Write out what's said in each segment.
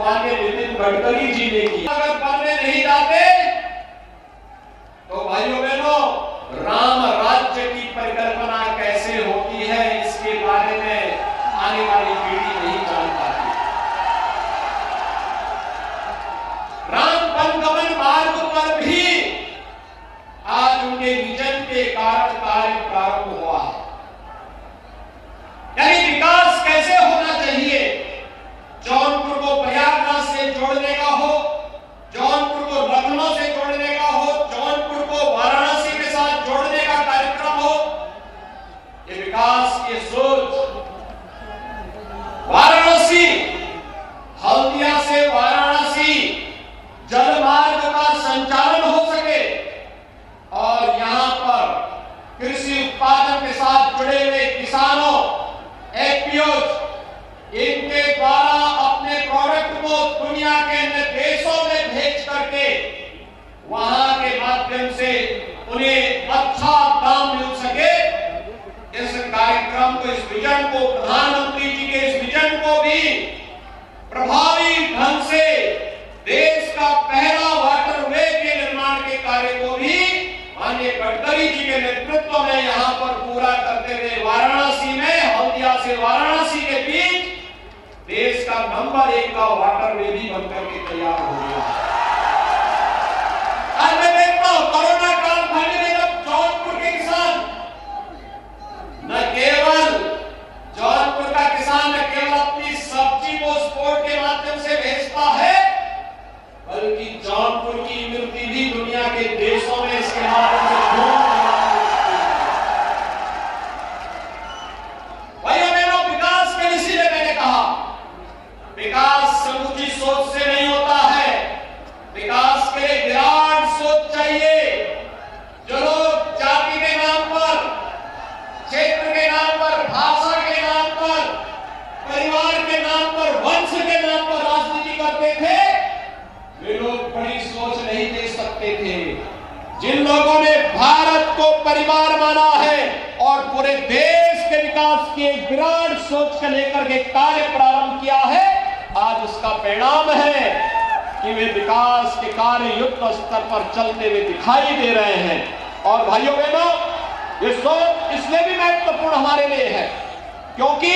माननीय नितिन गडकरी जी ने की। अगर बनने नहीं जाते तो भाइयों बहनों, राम राज्य की परिकल्पना कैसे होती है इसके बारे में आने वाली पीढ़ी नहीं जान पाती। राम वनगमन मार्ग पर भी आज उनके विजन के कारण कार्य प्रारंभ हुआ है। यानी विकास कैसे होना चाहिए, जौनपुर को प्रयागराज से जोड़ने का हो, जौनपुर को लखनऊ से जोड़ने का हो, जौनपुर को वाराणसी के साथ जोड़ने का कार्यक्रम हो, ये विकास की सोच वाराणसी, हल्दिया से वाराणसी जलमार्ग का संचालन हो सके और यहां पर कृषि उत्पादन के साथ जुड़े हुए किसानों, एफपीओज इनके द्वारा अपने प्रोडक्ट को दुनिया के अन्य देशों में भेज करके वहां के माध्यम से उन्हें अच्छा दाम मिल सके। इस कार्यक्रम को, इस विजन को, प्रधानमंत्री जी के इस विजन को भी प्रभावी ढंग से देश का पहला वाटरवे के निर्माण के कार्य को भी माननीय गडकरी जी के नेतृत्व में यहां पर पूरा करते हुए वाराणसी में, हल्दिया से वाराणसी के बीच देश का नंबर 1 का वाटरवे भी बनकर के तैयार हो गया। आज मैं देखता हूं कोरोना काल में जब जौनपुर के किसान, न केवल जौनपुर का किसान न केवल अपनी सब्जी को एक्सपोर्ट के माध्यम से भेजता है, बल्कि जौनपुर की इमरती भी दुनिया के देशों में इसके माध्यम से भाइयों बहनों, विकास के इसीलिए मैंने कहा विकास समूची सोच से नहीं होता है। विकास के लिए विराट सोच चाहिए। जो लोग जाति के नाम पर, क्षेत्र के नाम पर, भाषा के नाम पर, परिवार के नाम पर, वंश के नाम पर राजनीति करते थे, वे लोग बड़ी सोच नहीं दे सकते थे। जिन लोगों ने भारत को परिवार माना है और पूरे देश के विकास की एक विराट सोच को लेकर के कार्य प्रारंभ किया है, आज उसका परिणाम है कि वे विकास के कार्य युद्ध स्तर पर चलते हुए दिखाई दे रहे हैं। और भाइयों बहनों, ये सोच इसलिए भी महत्वपूर्ण हमारे लिए है क्योंकि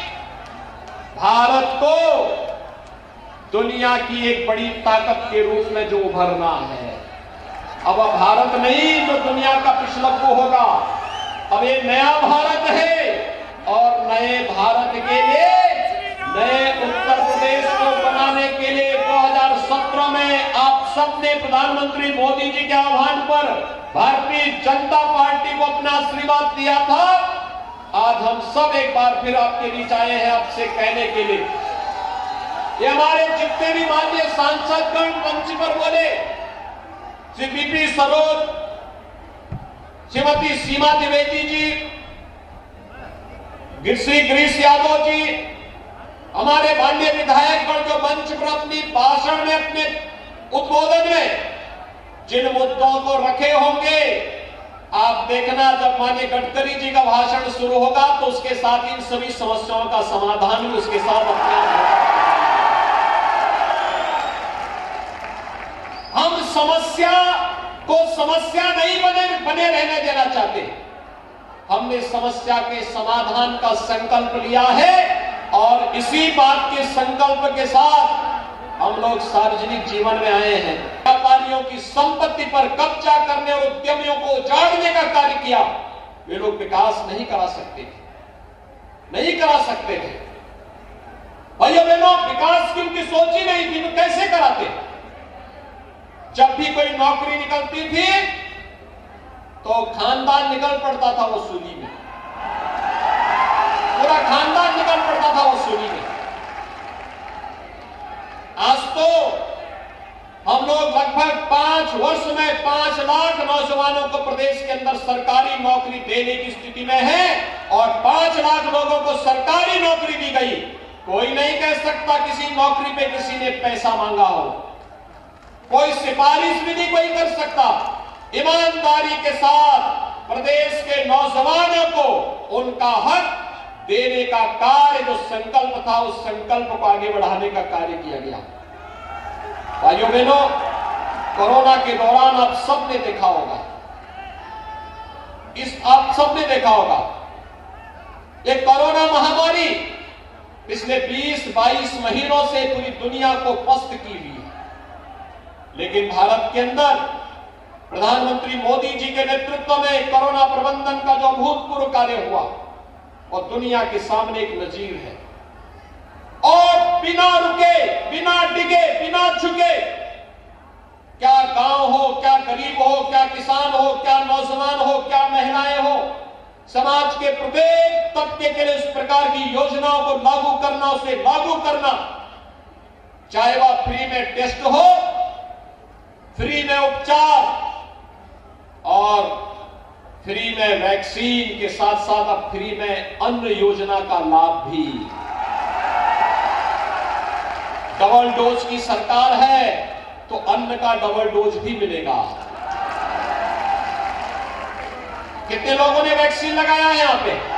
भारत को दुनिया की एक बड़ी ताकत के रूप में जो उभरना है, अब भारत नहीं जो दुनिया का पिछलग्गू होगा, अब ये नया भारत है और नए भारत के लिए, नए उत्तर प्रदेश को बनाने के लिए 2017 में आप सबने प्रधानमंत्री मोदी जी के आह्वान पर भारतीय जनता पार्टी को अपना आशीर्वाद दिया था। आज हम सब एक बार फिर आपके बीच आए हैं आपसे कहने के लिए, ये हमारे जितने भी माननीय सांसदगण मंच पर बोले, श्री बीपी सरोज, श्रीमती सीमा द्विवेदी जी, श्री गिरीश यादव जी, हमारे माननीय विधायकगण जो मंच पर अपनी भाषण में, अपने उद्बोधन में जिन मुद्दों को रखे होंगे, आप देखना जब माननीय गडकरी जी का भाषण शुरू होगा तो उसके साथ इन सभी समस्याओं का समाधान भी उसके साथ अपने आप होगा। हम समस्या को समस्या नहीं बने रहने देना चाहते। हमने समस्या के समाधान का संकल्प लिया है और इसी बात के संकल्प के साथ हम लोग सार्वजनिक जीवन में आए हैं। व्यापारियों की संपत्ति पर कब्जा करने और उद्यमियों को उजाड़ने का कार्य किया, वे लोग विकास नहीं करा सकते थे, नहीं करा सकते थे। भाइयों बहनों, विकास की उनकी सोच ही नहीं थी, वो कैसे कराते? जब भी कोई नौकरी निकलती थी तो खानदान निकल पड़ता था वसूली में, पूरा खानदान निकल पड़ता था वसूली में। आज तो हम लोग लगभग 5 वर्ष में 5 लाख नौजवानों को प्रदेश के अंदर सरकारी नौकरी देने की स्थिति में है और 5 लाख लोगों को सरकारी नौकरी दी गई। कोई नहीं कह सकता किसी नौकरी पे किसी ने पैसा मांगा हो, कोई सिफारिश भी नहीं कोई कर सकता। ईमानदारी के साथ प्रदेश के नौजवानों को उनका हक देने का कार्य, जो संकल्प था, उस संकल्प को आगे बढ़ाने का कार्य किया गया। भाइयों बहनों, कोरोना के दौरान आप सबने देखा होगा, आप सबने देखा होगा, ये कोरोना महामारी पिछले 20-22 महीनों से पूरी दुनिया को पस्त की हुई है, लेकिन भारत के अंदर प्रधानमंत्री मोदी जी के नेतृत्व में कोरोना प्रबंधन का जो अभूतपूर्व कार्य हुआ, और दुनिया के सामने एक नजीर है। और बिना रुके, बिना डिगे, बिना झुके, क्या गांव हो, क्या गरीब हो, क्या किसान हो, क्या नौजवान हो, क्या महिलाएं हो, समाज के प्रत्येक तबके के लिए इस प्रकार की योजनाओं को लागू करना, उसे लागू करना, चाहे वह फ्री में टेस्ट हो, फ्री में उपचार और फ्री में वैक्सीन के साथ साथ अब फ्री में अन्न योजना का लाभ भी। डबल डोज की सरकार है तो अन्न का डबल डोज भी मिलेगा। कितने लोगों ने वैक्सीन लगाया है यहां पे?